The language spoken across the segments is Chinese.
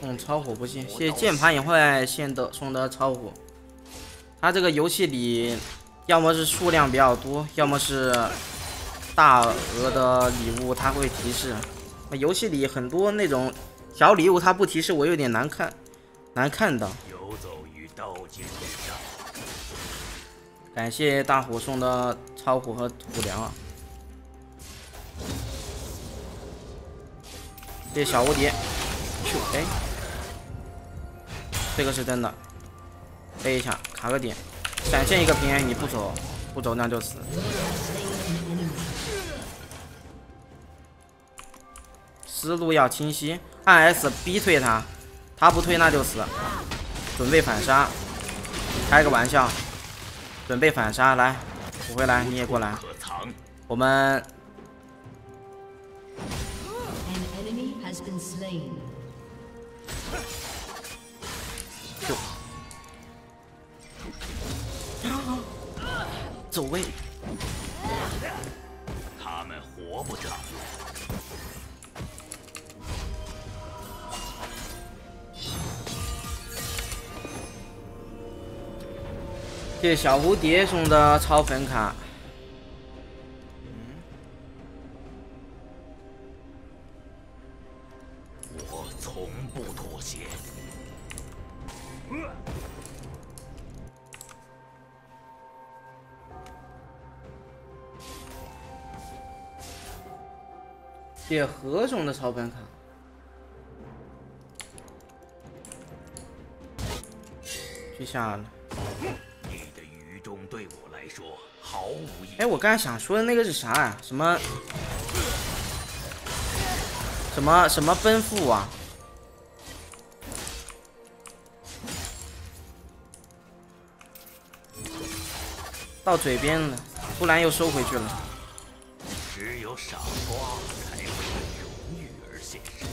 送超火不行，谢谢键盘也会送的超火。它这个游戏里，要么是数量比较多，要么是大额的礼物，它会提示。游戏里很多那种小礼物，它不提示，我有点难看到。 游走于刀剑之上。 感谢大伙送的超火和土粮啊！谢谢小蝴蝶。哎，这个是真的。背一下，卡个点，闪现一个平 A， 你不走那就死。思路要清晰，按 S 逼退他，他不退那就死。准备反杀，开个玩笑，准备反杀，来，我回来，你也过来，我们。走位， 他们活不长了。 谢谢小蝴蝶送的超粉卡。 我从不妥协。 谢谢何总的超粉卡。去下了。 你的愚忠对我来说毫无意义。 哎，我刚才想说的那个是啥呀？什么奔赴啊？到嘴边了，突然又收回去了。 只有傻瓜才会为荣誉而献身。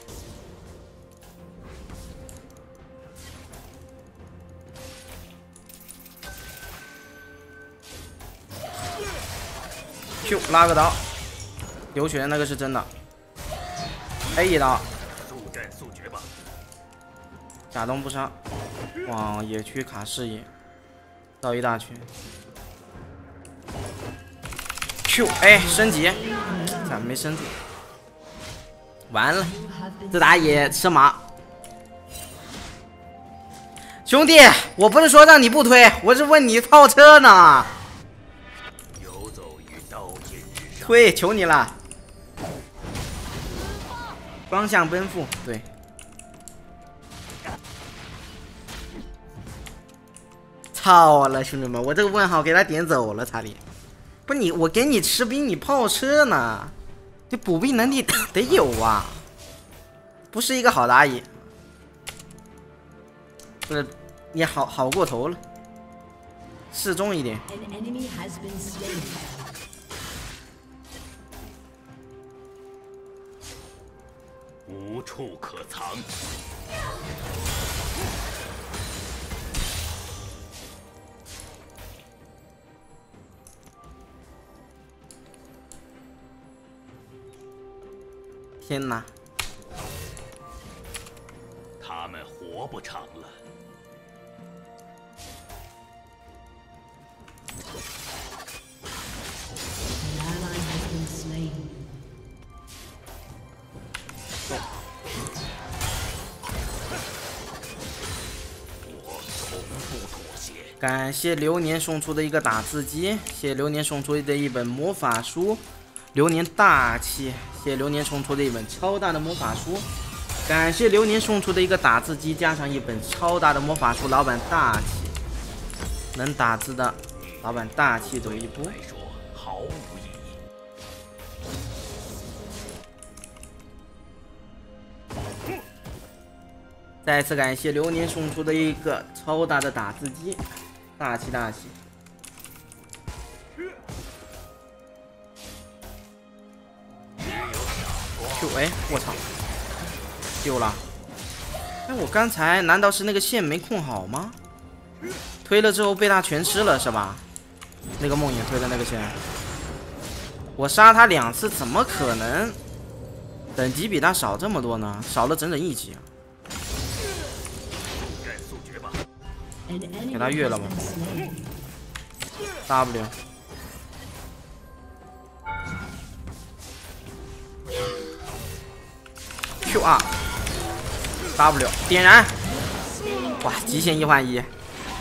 拉个刀，流血的那个是真的。A 一刀， 速战速决吧。 假动不杀，往野区卡视野，绕一大圈。哎，升级，咋没升住？完了，这打野吃马。兄弟，我不是说让你不推，我是问你套车呢。 游走于刀剑之上。 推，求你了。方向奔赴，对。操了，兄弟们，我这个问号给他点走了，差点。不是你，我给你吃兵，你炮车呢？这补兵能力得有啊，不是一个好打野。不是，你好过头了，适中一点。 无处可藏。 天哪！ 他们活不长了。我从不妥协。 感谢流年送出的一个打字机，谢谢流年送出的一本魔法书，流年大气。谢谢流年送出的一本超大的魔法书，感谢流年送出的一个打字机，加上一本超大的魔法书，老板大气，能打字的老板大气走一波。 来说毫无意义。 再次感谢流年送出的一个超大的打字机，大气大气。哎，我操，丢了！哎，我刚才难道是那个线没控好吗？推了之后被他全吃了是吧？那个梦魇推的那个线，我杀他2次，怎么可能等级比他少这么多呢？少了整整1级啊！ 给他越了吗 ？W。Q2 W 点燃，哇，极限1换1，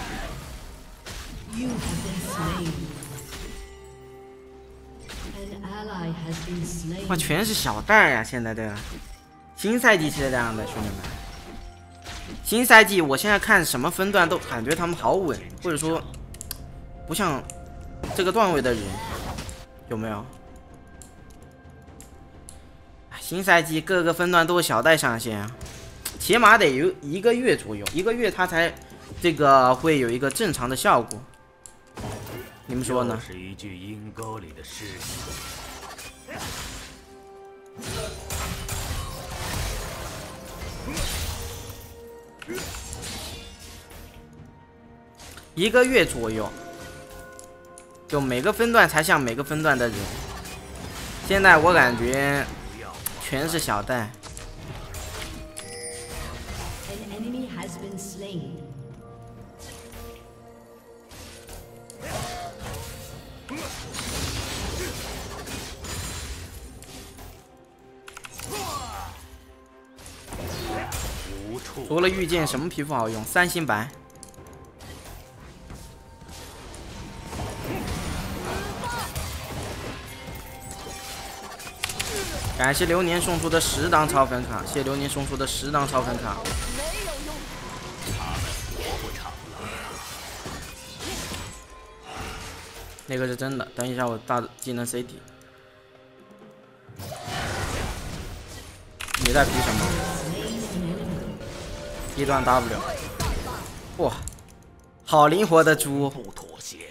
哇，全是小袋呀！现在这个新赛季是这样的，兄弟们。新赛季我现在看什么分段都感觉他们好稳，或者说不像这个段位的人，有没有？新赛季各个分段都是小袋上线，起码得有1个月左右，1个月它才这个会有一个正常的效果。你们说呢？ 是一具阴沟里的尸体。 1个月左右，就每个分段才像每个分段的人。现在我感觉全是小袋。除了御剑，什么皮肤好用？3星白。感谢流年送出的10张超粉卡，谢谢流年送出的10张超粉卡。那个是真的，等一下我大技能 CT。你在皮什么？一段 W， 哇，好灵活的猪！ 不妥协。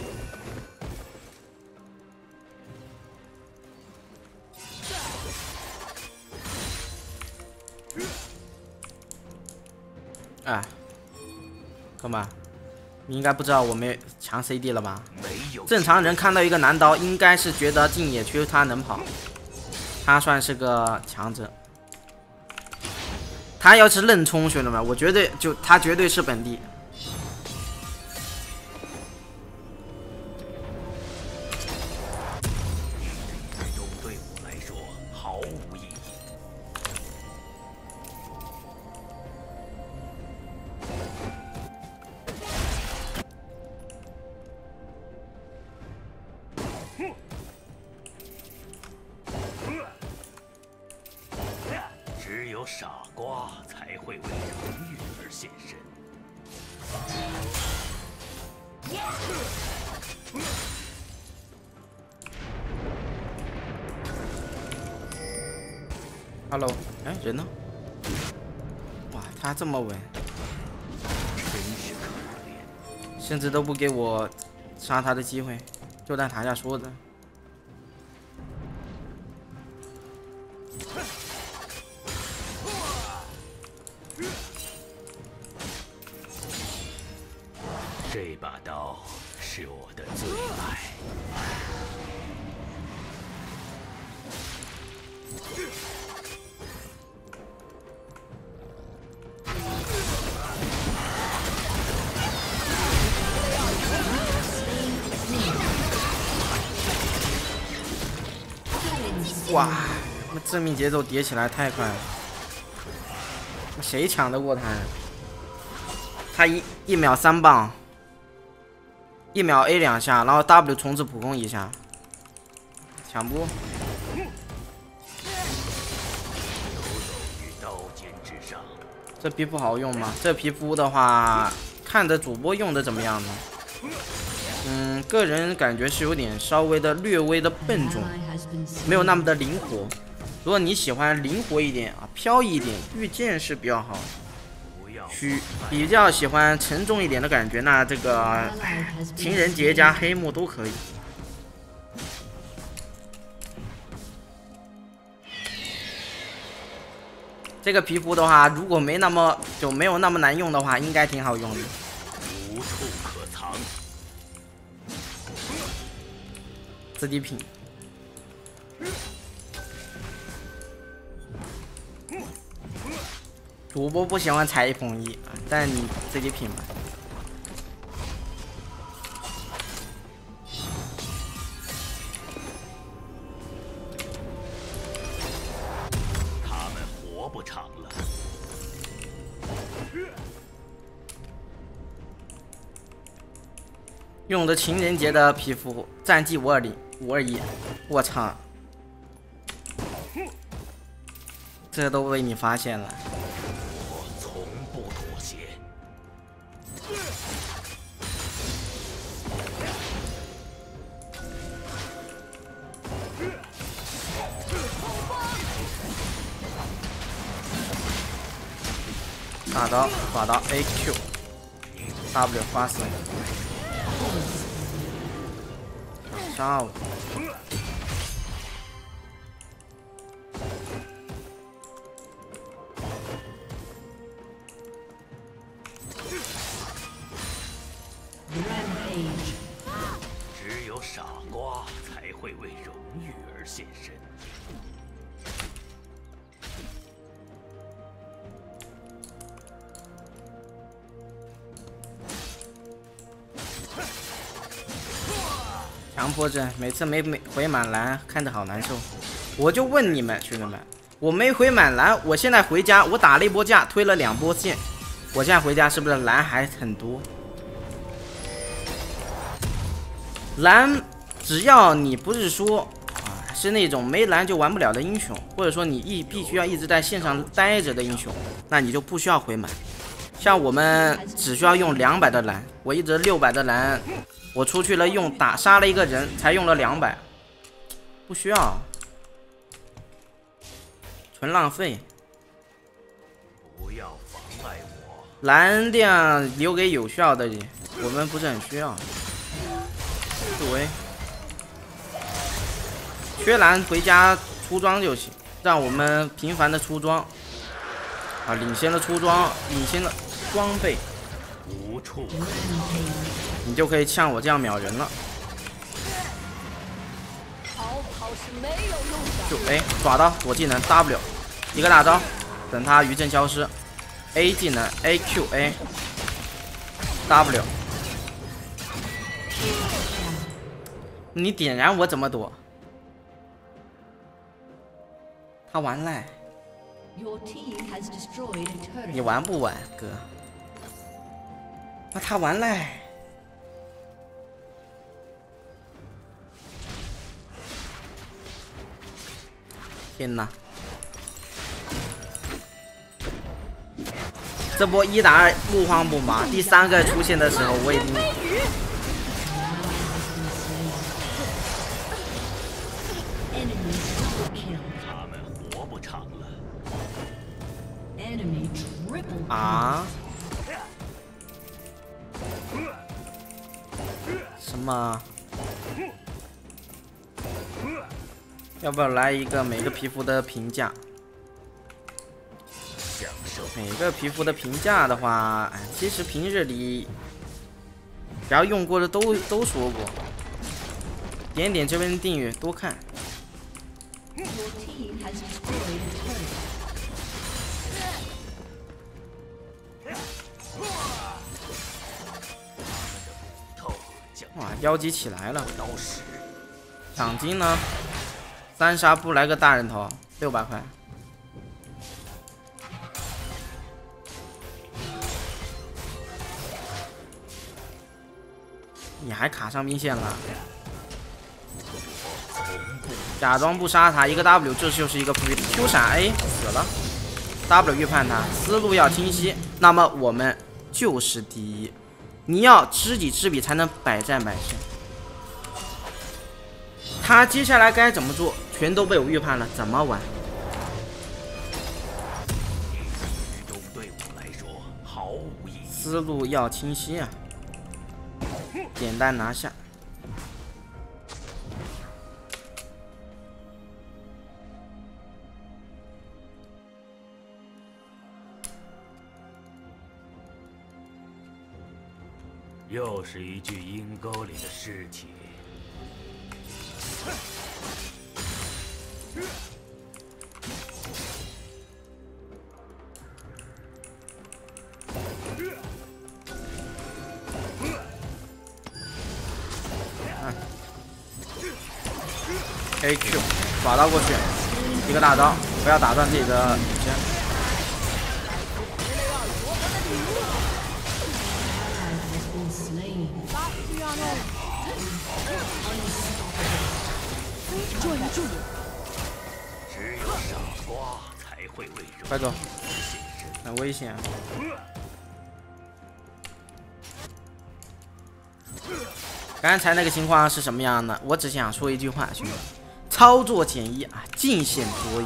哎，哥们，你应该不知道我没强 CD 了吧？正常人看到一个男刀，应该是觉得进野区他能跑，他算是个强者。他要是愣冲，兄弟们，我绝对他绝对是本地。 对队伍来说毫无意义。只有傻瓜才会为荣誉而献身。 Hello， 哎，人呢？哇，他这么稳， 真是可怜， 甚至都不给我杀他的机会，就在塔下说的。 这把刀是我的最爱。 哇，那致命节奏叠起来太快了，谁抢得过他？他一秒3棒，1秒 A 2下，然后 W 重置普攻1下，抢不？这皮肤好用吗？这皮肤的话，看着主播用的怎么样呢？个人感觉是有点稍微的略微的笨重，没有那么的灵活。如果你喜欢灵活一点啊，飘逸一点，御剑是比较好。比较喜欢沉重一点的感觉，那这个情人节加黑幕都可以。这个皮肤的话，如果没有那么难用的话，应该挺好用的。 无处可藏。 自己品。主播不喜欢踩一捧一，但你自己品吧。 用的情人节的皮肤，战绩520、521，我操！这都被你发现了。 我从不妥协。 大刀耍到 AQ，W 发死，杀我！ 只有傻瓜才会为荣誉而献身。 强迫症，每次没回满蓝，看着好难受。我就问你们兄弟们，我没回满蓝，我现在回家，我打了一波架，推了2波线，我现在回家是不是蓝还很多？蓝，只要你不是说是那种没蓝就玩不了的英雄，或者说你必须要一直在线上待着的英雄，那你就不需要回满。像我们只需要用200的蓝，我一直600的蓝。我出去了杀了一个人才用了200，不需要，纯浪费。 不要妨碍我。 蓝量留给有需要的人，我们不是很需要。对，缺蓝回家出装就行，让我们频繁的出装，领先的出装，领先的装备。 无处。 你就可以像我这样秒人了。就爪刀左技能 W， 一个大招，等他余震消失 ，A 技能 AQA W， 你点燃我怎么躲？他玩赖，你玩不玩，哥？他玩赖。天哪！这波1打2不慌不忙，第3个出现的时候我已经他们活不长了。 啊？什么？要不要来一个每个皮肤的评价？每个皮肤的评价的话，其实平日里只要用过的都说过。点点这边订阅，多看。哇，妖姬起来了！奖金呢？3杀不来个大人头，600块。你还卡上兵线了？假装不杀他，一个 W， 这就是一个 Q 闪 A 死了。W 预判他，思路要清晰，那么我们就是第一。你要知己知彼，才能百战百胜。他接下来该怎么做，全都被我预判了，怎么玩？ 对我来说毫无意义。 思路要清晰啊！简单拿下。 又是一具阴沟里的尸体。 AQ 耍刀过去，一个大招，不要打断自己的领先。 只有傻瓜才会为荣快走， 誉而献身。 很危险。刚才那个情况是什么样的？我只想说一句话，兄弟，操作简易啊，尽显博弈。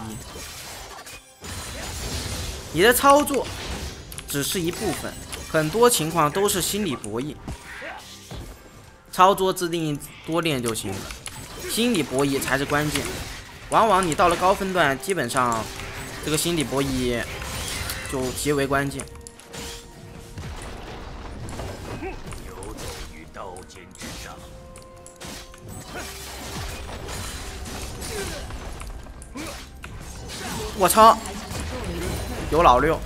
你的操作只是一部分，很多情况都是心理博弈。操作自定义多练就行了，心理博弈才是关键。往往你到了高分段，基本上这个心理博弈就极为关键。 游走于刀尖之上。 我操，有老六。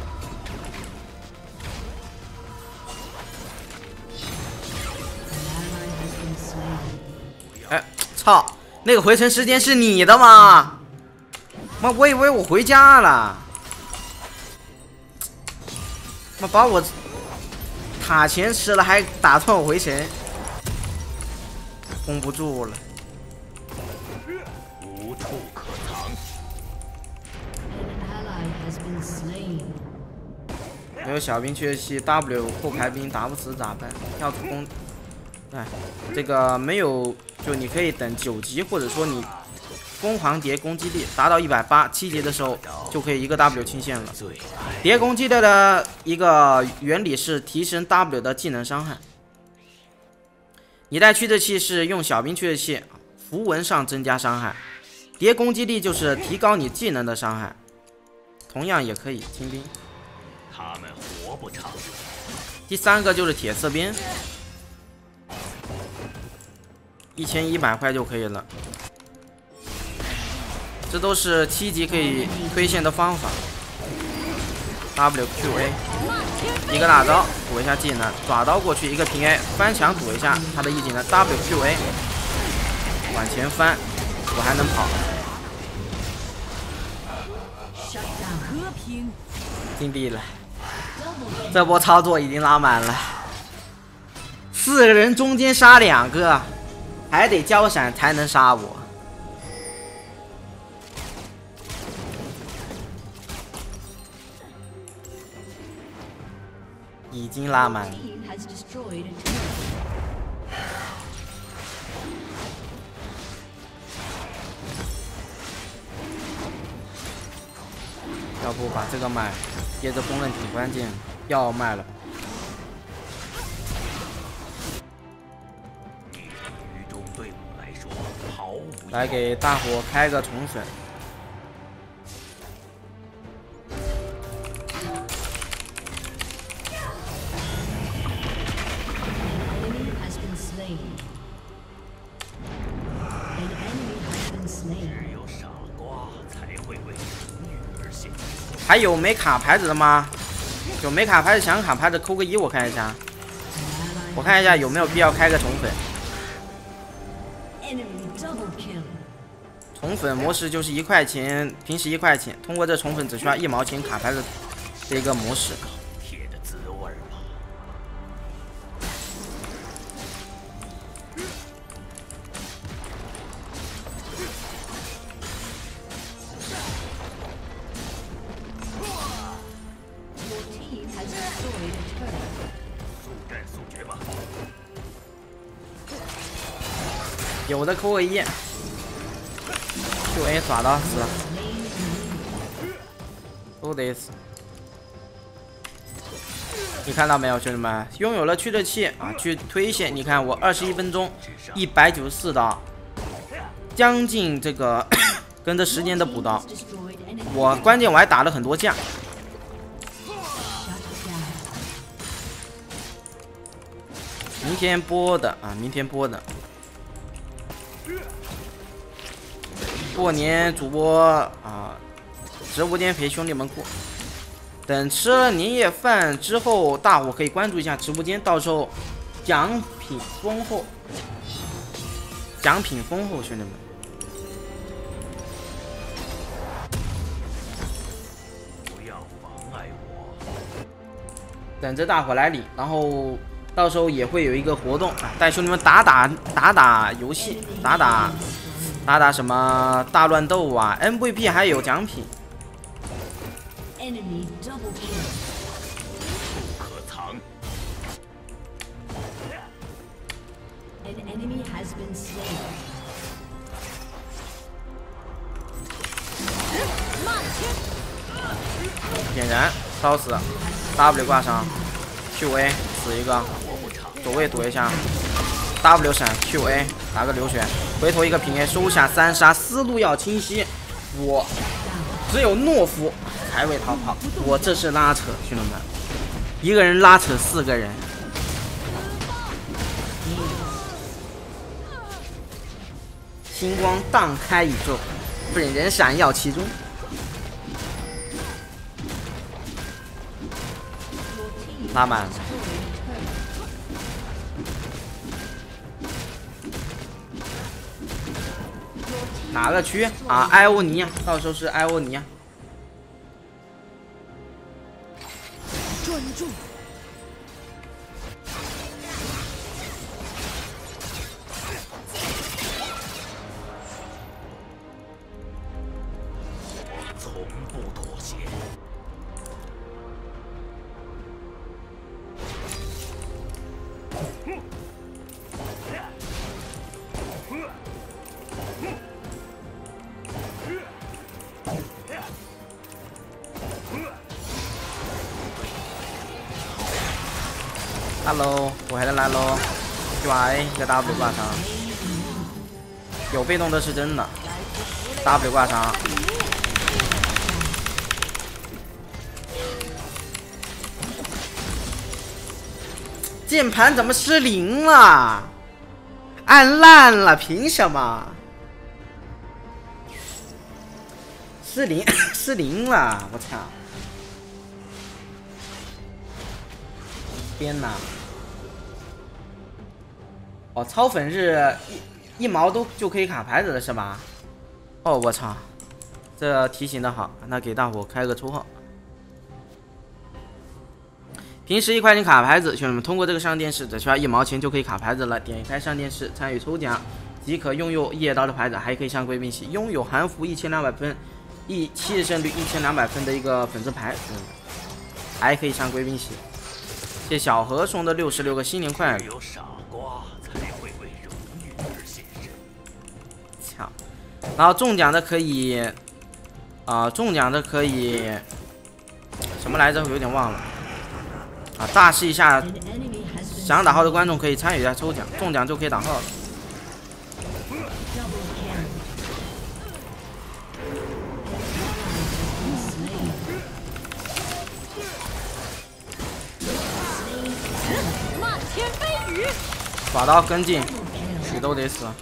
哎，操！那个回城时间是你的吗？妈，我以为我回家了。妈，把我塔钱吃了，还打断我回城，攻不住了。 无处可藏。 没有小兵缺席 ，W 后排兵打不死咋办？跳出攻，哎，这个没有，就你可以等9级，或者说你疯狂叠攻击力达到180，7级的时候就可以一个 W 清线了。叠攻击力的一个原理是提升 W 的技能伤害。你带驱逐器是用小兵驱逐器符文上增加伤害，叠攻击力就是提高你技能的伤害，同样也可以清兵。 他们活不长。 第3个就是铁丝鞭，1100块就可以了。这都是7级可以推线的方法。WQA 一个大招躲一下技能，爪刀过去一个平 A 翻墙躲一下他的一技能 WQA 往前翻，我还能跑。尽力了，这波操作已经拉满了，4个人中间杀2个，还得交闪才能杀我。已经拉满了。要不把这个买，接着公认挺关键，要卖了。 鱼中队伍来说，毫无意义。 来给大伙开个宠粉。 只有傻瓜才会为荣誉而献身。 还有没卡牌子的吗？有没卡牌子想卡牌子扣个1，我看一下。我看一下有没有必要开个宠粉。宠粉模式就是1块钱，平时1块钱，通过这宠粉只需要1毛钱卡牌子的一个模式。 铁的滋味吧。速战速决吧。 有的扣个1。QA 耍到死了，都得死。你看到没有，兄弟们？拥有了驱逐器啊，去推线。你看我21分钟194刀，将近这个跟着时间的补刀。我关键我还打了很多架。明天播的啊，明天播的。过年主播啊，直播间陪兄弟们过。等吃了年夜饭之后，大伙可以关注一下直播间，到时候奖品丰厚，奖品丰厚，兄弟们。 不要妨碍我。 等着大伙来领，然后到时候也会有一个活动啊，带兄弟们打游戏，打什么大乱斗啊 ，MVP 还有奖品。 不可藏。 点燃，烧死 ，W 挂上 ，QA 死一个，走位躲一下 ，W 闪 QA 打个流血，回头一个平 A 收下3杀，思路要清晰。我只有懦夫才会逃跑，我这是拉扯，兄弟们，一个人拉扯4个人。星光荡开宇宙，本人闪耀其中。拉满，哪个区啊？埃欧尼亚，到时候是埃欧尼亚。 专注。 从不妥协。 Hello， 我还在来喽。QA 一个 W 挂上，有被动的是真的。W 挂上。键盘怎么失灵了？按烂了，凭什么？失灵失灵了，我操！天哪！哦，超粉是一毛就可以卡牌子了是吧？哦，我操！这提醒的好，那给大伙开个抽号。平时1块钱卡牌子，兄弟们通过这个上电视只需要1毛钱就可以卡牌子了。点开上电视参与抽奖，即可拥有夜刀的牌子，还可以上贵宾席拥有韩服1200分、7日胜率1200分的一个粉丝牌，还可以上贵宾席。谢小何送的66个新年快乐。 只有傻瓜才会为荣誉而献身。 操！然后中奖的可以，中奖的可以什么来着？我有点忘了。啊，大试一下，想打号的观众可以参与一下抽奖，中奖就可以打号了。耍刀跟进，许都得死。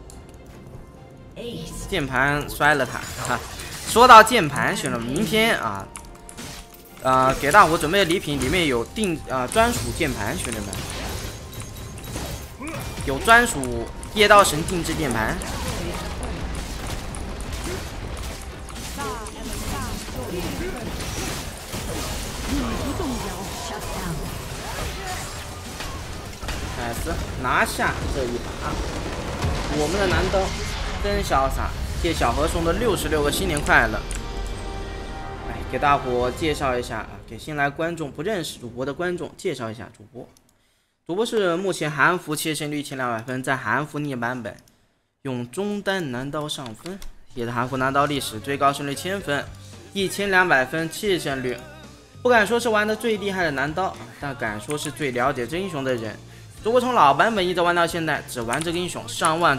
键盘摔了他。说到键盘，兄弟们，明天啊。给大伙准备的礼品里面有专属键盘，兄弟们，有专属夜道神定制键盘。nice， 拿下这一把，我们的男刀真潇洒。谢小何送的66个新年快乐。给大伙介绍一下，给新来观众不认识主播的观众介绍一下主播。主播是目前韩服7日胜率1200分，在韩服逆版本用中单男刀上分，也是韩服男刀历史最高胜率1000分，1200分7日胜率。不敢说是玩的最厉害的男刀，但敢说是最了解这英雄的人。主播从老版本一直玩到现在，只玩这个英雄上万